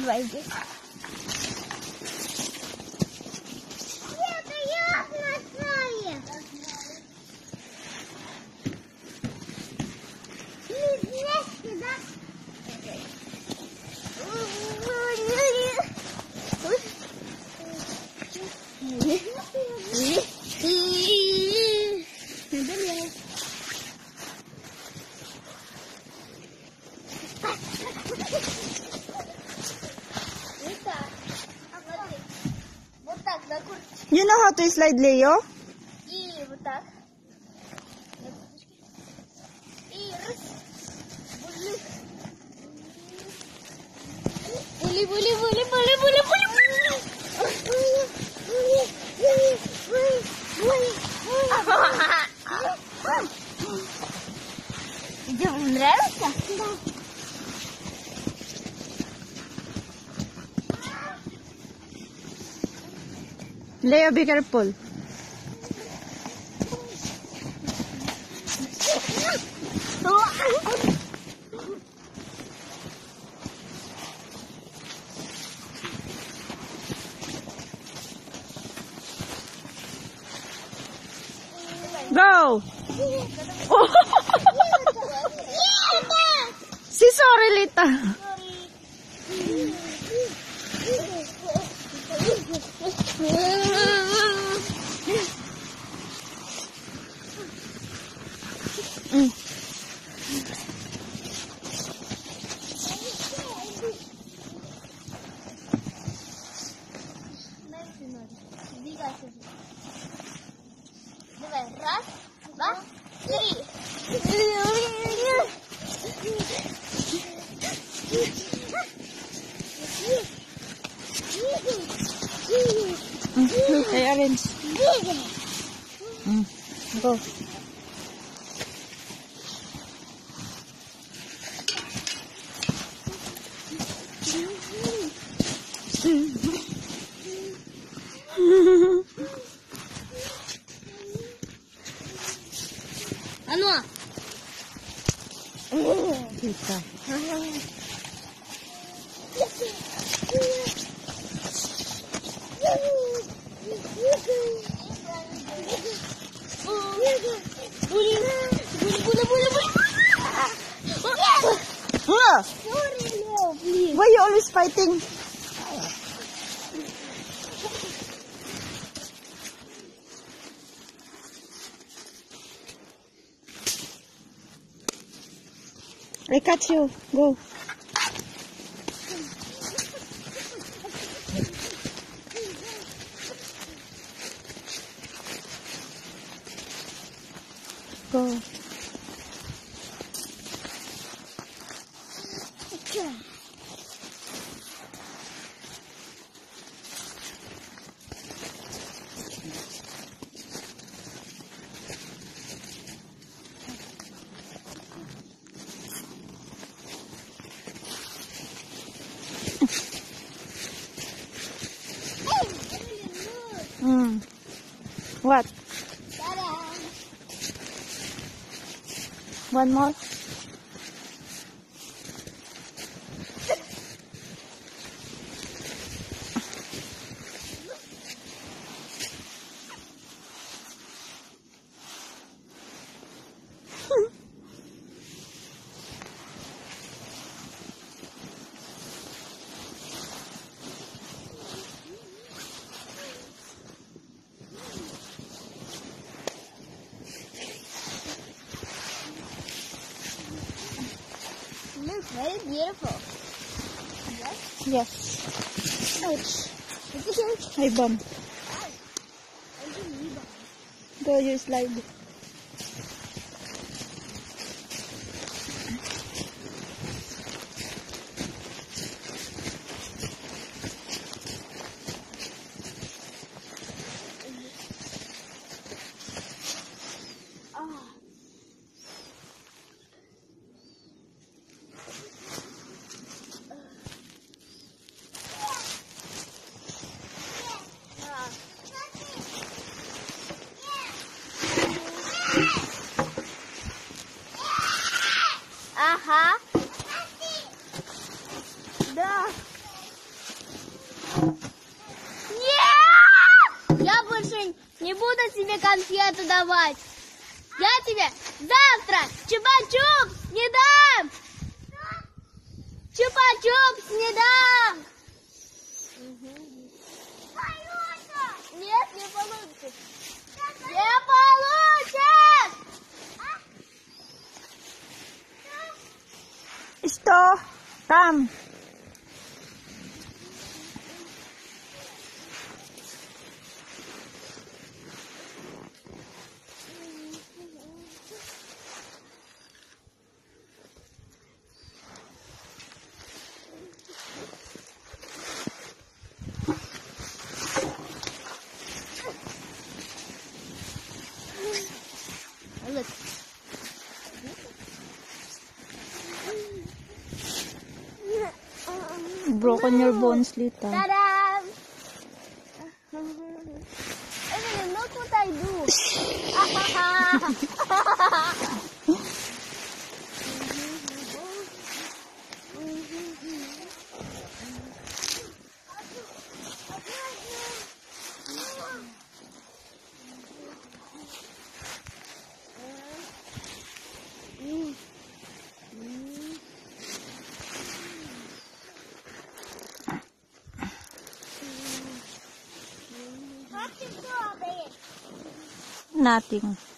पाहिजे. You know how to slide, Leo? Iya, butak. Boleh. Jangan mendarat ya. Leo, be careful. Go! Si sorry, Lita. Hey, Arrange. Go. Ano? Lita. Why are you always fighting? I catch you. Go. Go. What? One more? Looks very beautiful. Yes. Ouch. Hi, Bum. Go, you slide. Aha. Dah. себе конфету давать. Я тебе завтра чупа-чупс не дам. Чупа-чупс не дам. Нет, не получится. Не получится. Что? Там. Look. Broken your bones, Lita. Ta-da! Evelyn, look what I do. Nothing.